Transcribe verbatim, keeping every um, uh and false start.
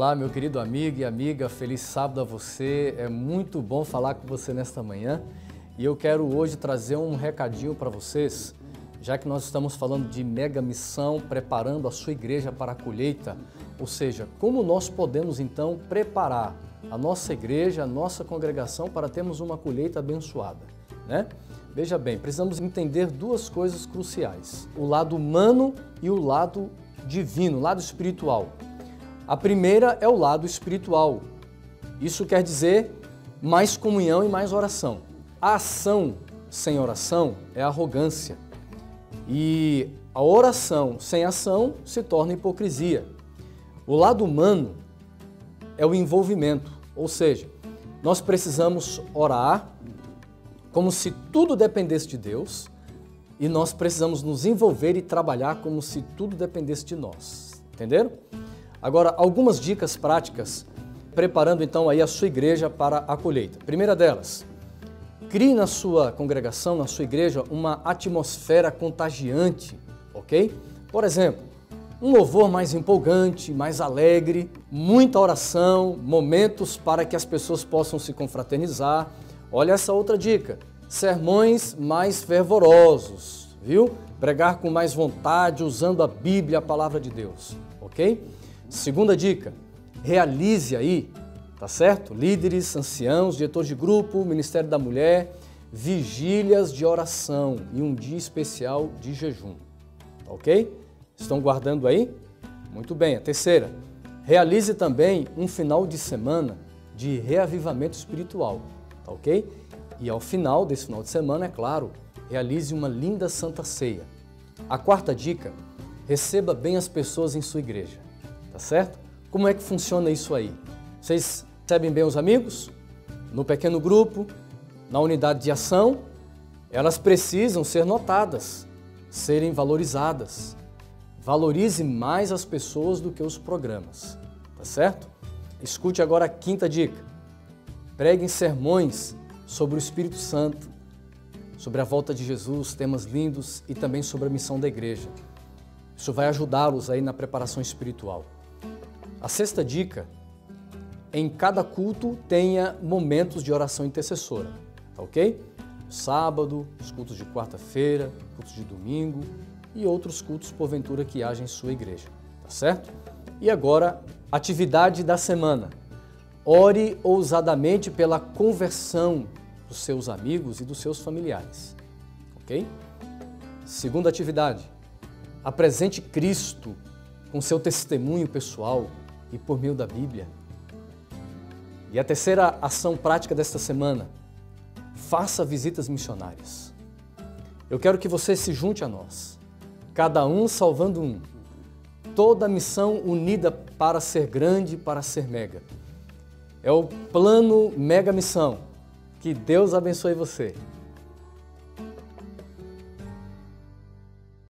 Olá, meu querido amigo e amiga, feliz sábado a você. É muito bom falar com você nesta manhã e eu quero hoje trazer um recadinho para vocês, já que nós estamos falando de mega missão, preparando a sua igreja para a colheita, ou seja, como nós podemos então preparar a nossa igreja, a nossa congregação para termos uma colheita abençoada, né? Veja bem, precisamos entender duas coisas cruciais, o lado humano e o lado divino, o lado espiritual. A primeira é o lado espiritual. Isso quer dizer mais comunhão e mais oração. A ação sem oração é arrogância. E a oração sem ação se torna hipocrisia. O lado humano é o envolvimento, ou seja, nós precisamos orar como se tudo dependesse de Deus e nós precisamos nos envolver e trabalhar como se tudo dependesse de nós. Entenderam? Agora, algumas dicas práticas, preparando então aí a sua igreja para a colheita. Primeira delas, crie na sua congregação, na sua igreja, uma atmosfera contagiante, ok? Por exemplo, um louvor mais empolgante, mais alegre, muita oração, momentos para que as pessoas possam se confraternizar. Olha essa outra dica, sermões mais fervorosos, viu? Pregar com mais vontade, usando a Bíblia, a palavra de Deus, ok? Segunda dica, realize aí, tá certo? Líderes, anciãos, diretores de grupo, Ministério da Mulher, vigílias de oração e um dia especial de jejum, ok? Estão guardando aí? Muito bem. A terceira, realize também um final de semana de reavivamento espiritual, tá ok? E ao final desse final de semana, é claro, realize uma linda Santa Ceia. A quarta dica, receba bem as pessoas em sua igreja. Tá certo? Como é que funciona isso aí? Vocês recebem bem os amigos? No pequeno grupo, na unidade de ação, elas precisam ser notadas, serem valorizadas. Valorize mais as pessoas do que os programas, tá certo? Escute agora a quinta dica. Preguem sermões sobre o Espírito Santo, sobre a volta de Jesus, temas lindos e também sobre a missão da igreja. Isso vai ajudá-los aí na preparação espiritual. A sexta dica, em cada culto tenha momentos de oração intercessora, tá ok? Sábado, os cultos de quarta-feira, cultos de domingo e outros cultos porventura que haja em sua igreja, tá certo? E agora, atividade da semana. Ore ousadamente pela conversão dos seus amigos e dos seus familiares, ok? Segunda atividade, apresente Cristo com seu testemunho pessoal e por meio da Bíblia. E a terceira ação prática desta semana, faça visitas missionárias. Eu quero que você se junte a nós, cada um salvando um, toda a missão unida para ser grande, para ser mega. É o plano Mega Missão. Que Deus abençoe você.